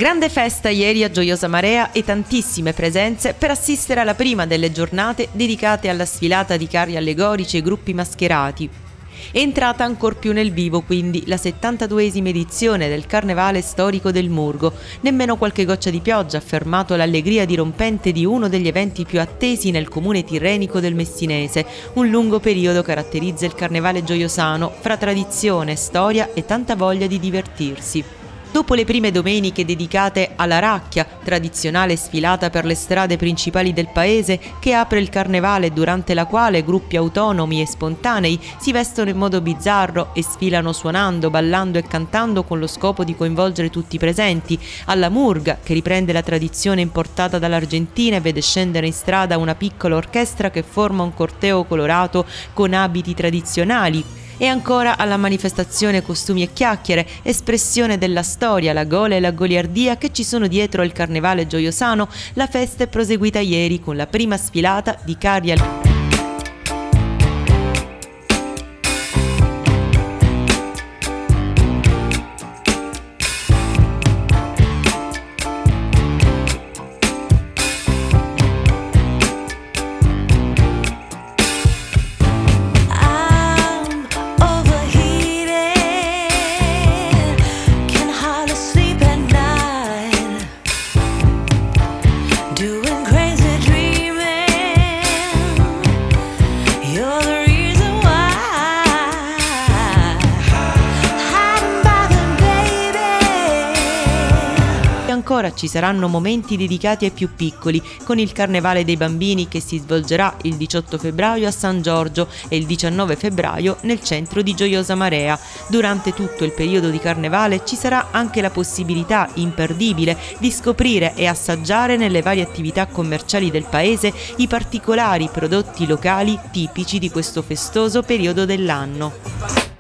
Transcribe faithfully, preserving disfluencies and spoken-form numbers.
Grande festa ieri a Gioiosa Marea e tantissime presenze per assistere alla prima delle giornate dedicate alla sfilata di carri allegorici e gruppi mascherati. È entrata ancor più nel vivo quindi la settantaduesima edizione del Carnevale storico del Murgo. Nemmeno qualche goccia di pioggia ha fermato l'allegria dirompente di uno degli eventi più attesi nel comune tirrenico del Messinese. Un lungo periodo caratterizza il Carnevale gioiosano, fra tradizione, storia e tanta voglia di divertirsi. Dopo le prime domeniche dedicate alla Racchia, tradizionale sfilata per le strade principali del paese che apre il carnevale, durante la quale gruppi autonomi e spontanei si vestono in modo bizzarro e sfilano suonando, ballando e cantando con lo scopo di coinvolgere tutti i presenti, alla Murga, che riprende la tradizione importata dall'Argentina e vede scendere in strada una piccola orchestra che forma un corteo colorato con abiti tradizionali, e ancora alla manifestazione Costumi e Chiacchiere, espressione della storia, la gola e la goliardia che ci sono dietro il Carnevale gioiosano. La festa è proseguita ieri con la prima sfilata di carri al... Ancora ci saranno momenti dedicati ai più piccoli, con il Carnevale dei Bambini che si svolgerà il diciotto febbraio a San Giorgio e il diciannove febbraio nel centro di Gioiosa Marea. Durante tutto il periodo di Carnevale ci sarà anche la possibilità imperdibile di scoprire e assaggiare nelle varie attività commerciali del paese i particolari prodotti locali tipici di questo festoso periodo dell'anno.